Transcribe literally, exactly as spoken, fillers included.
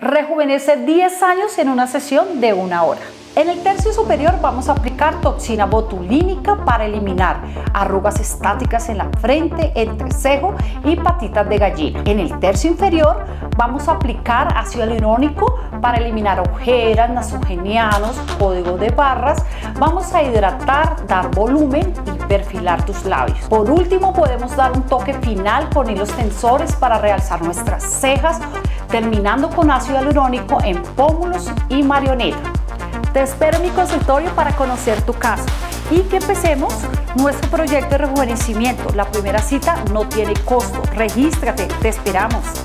Rejuvenece diez años en una sesión de una hora. En el tercio superior vamos a aplicar toxina botulínica para eliminar arrugas estáticas en la frente, entrecejo y patitas de gallina. En el tercio inferior vamos a aplicar ácido hialurónico para eliminar ojeras, nasogenianos, códigos de barras. Vamos a hidratar, dar volumen y perfilar tus labios. Por último, podemos dar un toque final con hilos tensores para realzar nuestras cejas, terminando con ácido hialurónico en pómulos y marioneta. Te espero en mi consultorio para conocer tu caso y que empecemos nuestro proyecto de rejuvenecimiento. La primera cita no tiene costo. Regístrate, te esperamos.